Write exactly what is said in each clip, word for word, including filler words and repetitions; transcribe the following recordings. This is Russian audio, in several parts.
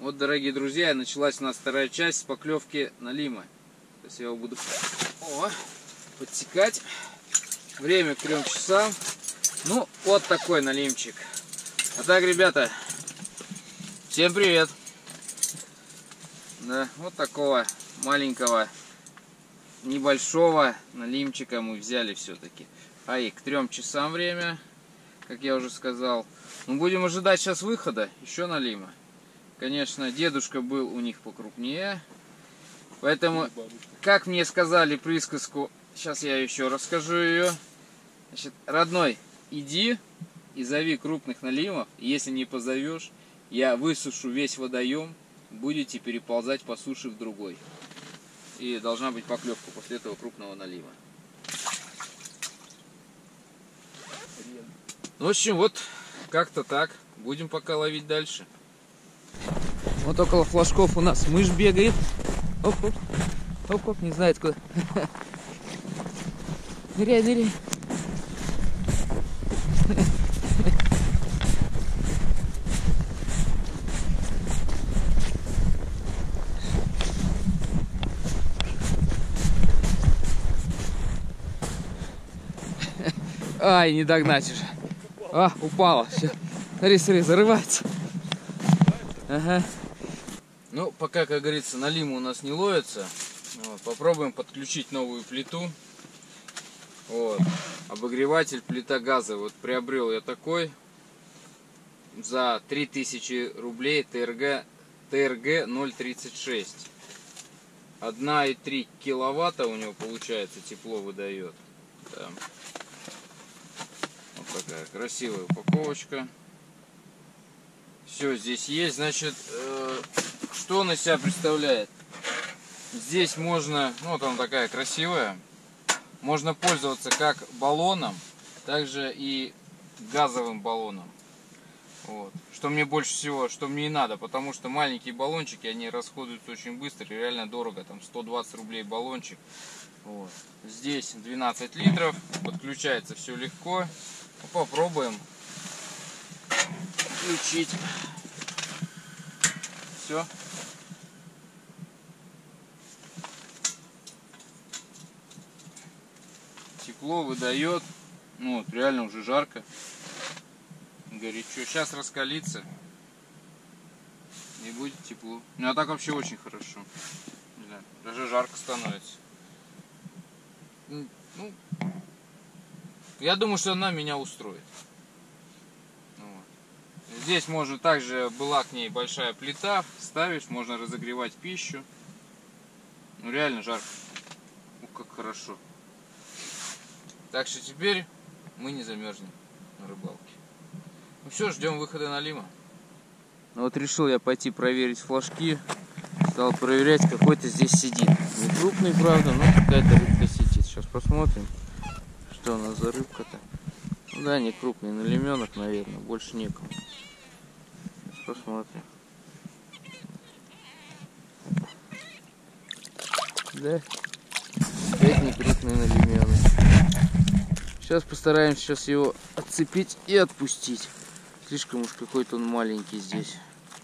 Вот, дорогие друзья, началась у нас вторая часть поклевки налима. Сейчас я его буду О, подсекать. Время к трем часам. Ну, вот такой налимчик. А так, ребята, всем привет. Да, вот такого маленького, небольшого налимчика мы взяли все-таки. А и к трем часам время, как я уже сказал. Мы будем ожидать сейчас выхода еще налима. Конечно, дедушка был у них покрупнее. Поэтому, как мне сказали присказку, сейчас я еще расскажу ее. Значит, родной, иди и зови крупных налимов. Если не позовешь, я высушу весь водоем, будете переползать по суше в другой. И должна быть поклевка после этого крупного налива. В общем, вот как-то так. Будем пока ловить дальше. Вот около флажков у нас мышь бегает. Оп-оп. Оп-оп, не знает куда. Ныряй, ныряй. Ай, не догнать уже. А, упала. Все. Смотри, смотри, зарывается. Ага. Ну, пока, как говорится, налима у нас не ловится. Вот, попробуем подключить новую плиту. Вот. Обогреватель, плита газа. Вот приобрел я такой. За три тысячи рублей ТРГ, ТРГ ноль тридцать шесть. одна и три киловатта у него получается, тепло выдает. Да. Вот такая красивая упаковочка. Все здесь есть. Значит, э, что он из себя представляет? Здесь можно, ну вот она такая красивая, можно пользоваться как баллоном, также и газовым баллоном. Вот. Что мне больше всего, что мне и надо, потому что маленькие баллончики, они расходуются очень быстро и реально дорого, там сто двадцать рублей баллончик. Вот. Здесь двенадцать литров, подключается все легко. Попробуем включить. Все. Тепло выдает. Ну вот, реально уже жарко. Горячо. Сейчас раскалится. И будет тепло. Ну а так вообще очень хорошо. Да, даже жарко становится. Ну, я думаю, что она меня устроит. Здесь можно также, была к ней большая плита, ставишь, можно разогревать пищу. Ну реально жарко. Ух, как хорошо. Так что теперь мы не замерзнем на рыбалке. Ну все, ждем выхода налима. Ну вот решил я пойти проверить флажки. Стал проверять, какой-то здесь сидит. Не крупный, правда, но какая-то рыбка сидит. Сейчас посмотрим, что у нас за рыбка-то. Ну да, не крупный, налименок, наверное, больше некому. Посмотрим. Да, опять не крупный налименок. Сейчас постараемся сейчас его отцепить и отпустить. Слишком уж какой-то он маленький здесь.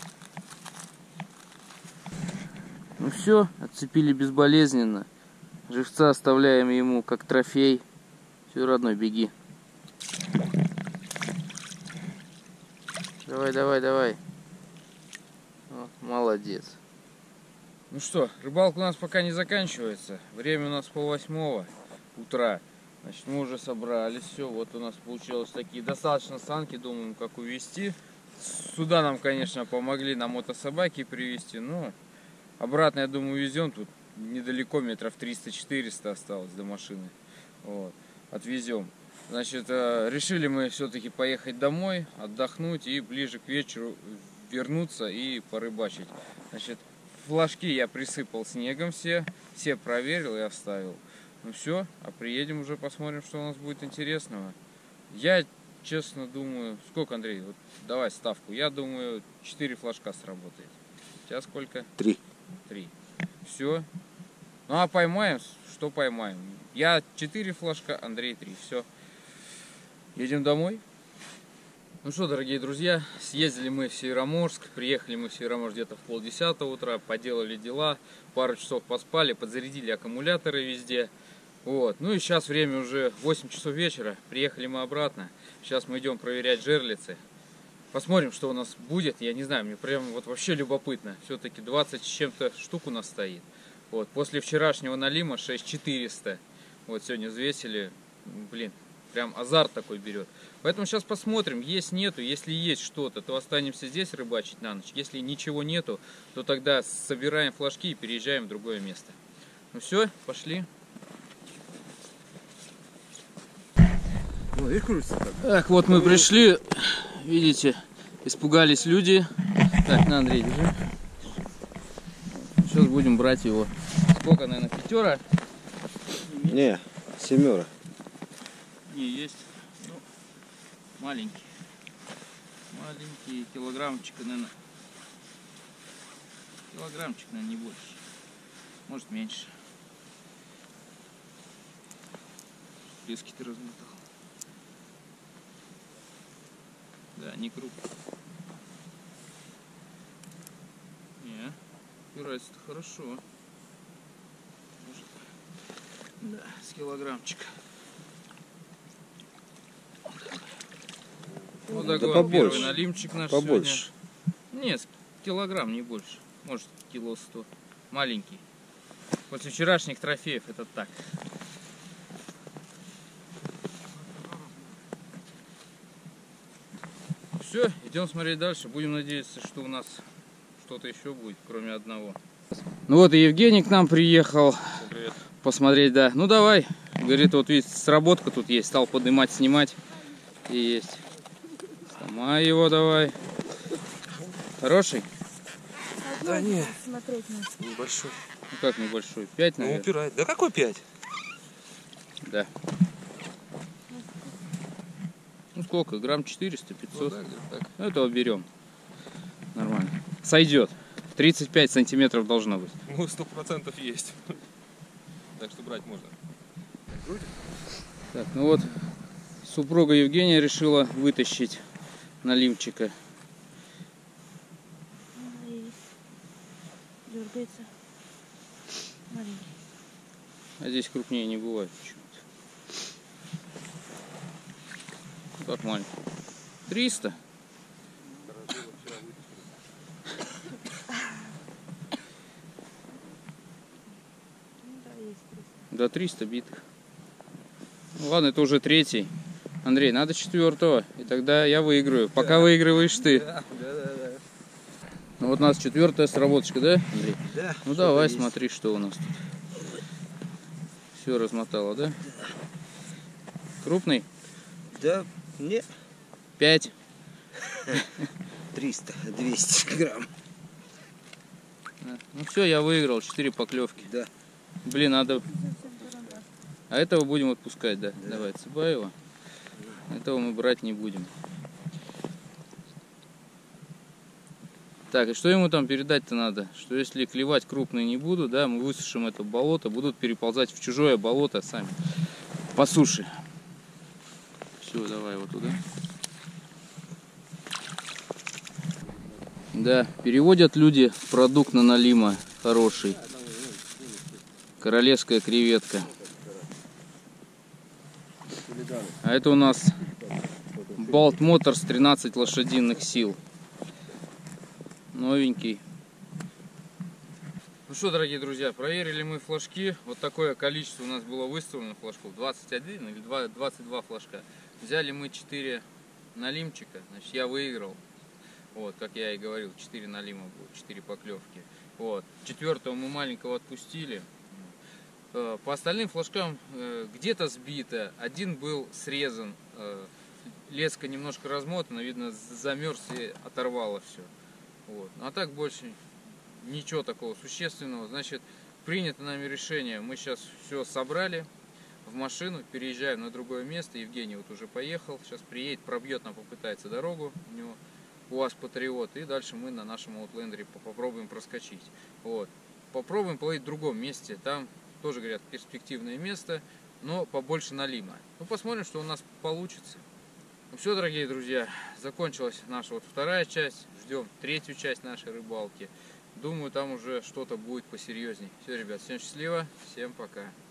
Ну все, отцепили безболезненно. Живца оставляем ему как трофей. Все, родной, беги. Давай, давай, давай. Вот, молодец. Ну что, рыбалка у нас пока не заканчивается. Время у нас полвосьмого утра. Значит, мы уже собрались. Все, вот у нас получилось такие достаточно санки. Думаем, как увезти. Сюда нам, конечно, помогли на мотособаке привезти. Но обратно, я думаю, увезем. Тут недалеко, метров триста-четыреста осталось до машины. Вот, отвезем. Значит, решили мы все-таки поехать домой, отдохнуть и ближе к вечеру вернуться и порыбачить. Значит, флажки я присыпал снегом все, все проверил и оставил. Ну все, а приедем уже посмотрим, что у нас будет интересного. Я, честно думаю, сколько, Андрей, вот давай ставку. Я думаю, четыре флажка сработает. У тебя сколько? Три. Три. Все. Ну а поймаем, что поймаем. Я четыре флажка, Андрей три. Все. Едем домой. Ну что, дорогие друзья, съездили мы в Североморск, приехали мы в Североморск где-то в полдесятого утра, поделали дела, пару часов поспали, подзарядили аккумуляторы везде. Вот. Ну и сейчас время уже восемь часов вечера, приехали мы обратно, сейчас мы идем проверять жерлицы. Посмотрим, что у нас будет, я не знаю, мне прям вот вообще любопытно, все-таки двадцать с чем-то штук у нас стоит. Вот. После вчерашнего налима шесть тысяч четыреста, вот сегодня взвесили, блин. Прям азарт такой берет. Поэтому сейчас посмотрим, есть нету. Если есть что-то, то останемся здесь рыбачить на ночь. Если ничего нету, то тогда собираем флажки и переезжаем в другое место. Ну все, пошли. Так, вот мы пришли. Видите, испугались люди. Так, на, Андрей, держи. Сейчас будем брать его. Сколько, наверное, пятера? Не, семера. Не, есть, ну, маленький, маленький, килограммчик, наверное, килограммчик, наверное, не больше, может меньше. Лески ты размотал. Да, не крупный. Не, упирается-то хорошо. Может, да, с килограммчик. Вот такой да побольше. Первый налимчик наш побольше. Сегодня. Нет, килограмм, не больше. Может, кило сто. Маленький. После вчерашних трофеев это так. Все, идем смотреть дальше. Будем надеяться, что у нас что-то еще будет, кроме одного. Ну вот и Евгений к нам приехал. Привет. Посмотреть, да. Ну давай. Говорит, вот видите, сработка тут есть. Стал поднимать, снимать. И есть. Сама его давай. Хороший? Да нет, небольшой. Ну как небольшой? Пять, наверное? Ну упирает. Да какой пять? Да. Ну сколько? Грамм четыреста, пятьсот. Ну, да, так. Ну этого берем. Нормально. Сойдет. тридцать пять сантиметров должно быть. Ну сто процентов есть. Так что брать можно. Так, ну вот супруга Евгения решила вытащить налимчика. Дергается. Маленький. А здесь крупнее не бывает почему-то. Так маленький. триста. Да, триста битых. Ну, ладно, это уже третий. Андрей, надо четвертого, и тогда я выиграю. Пока да. Выигрываешь ты. Да, да, да, да. Ну вот у нас четвертая сработочка, да, Андрей? Да. Ну давай, есть. Смотри, что у нас тут. Все размотало, да? Крупный? Да, нет. Пять. Триста, двести грамм. Ну все, я выиграл, четыре поклевки. Да. Блин, надо... А этого будем отпускать, да? Да. Давай, Цыбаева. Этого мы брать не будем. Так, и что ему там передать-то надо? Что если клевать крупные не будут, да, мы высушим это болото, будут переползать в чужое болото сами по суше. Все, давай вот туда. Да, переводят люди продукт на налима хороший. Королевская креветка. А это у нас Bolt Motors тринадцать лошадиных сил. Новенький. Ну что, дорогие друзья, проверили мы флажки. Вот такое количество у нас было выставлено флажков. двадцать один или двадцать два флажка. Взяли мы четыре налимчика. Значит, я выиграл. Вот, как я и говорил, четыре налима было, четыре поклевки. Вот. Четвертого мы маленького отпустили. По остальным флажкам где-то сбито. Один был срезан. Леска немножко размотана, видно, замерз и оторвало все. Вот. А так больше ничего такого существенного. Значит, принято нами решение. Мы сейчас все собрали в машину, переезжаем на другое место. Евгений вот уже поехал. Сейчас приедет, пробьет нам, попытается дорогу. У него УАЗ Патриот. И дальше мы на нашем аутлендере попробуем проскочить. Вот. Попробуем половить в другом месте. Там тоже, говорят, перспективное место, но побольше налима. Ну, посмотрим, что у нас получится. Ну все, дорогие друзья, закончилась наша вот вторая часть. Ждем третью часть нашей рыбалки. Думаю, там уже что-то будет посерьезней. Все, ребят, всем счастливо, всем пока.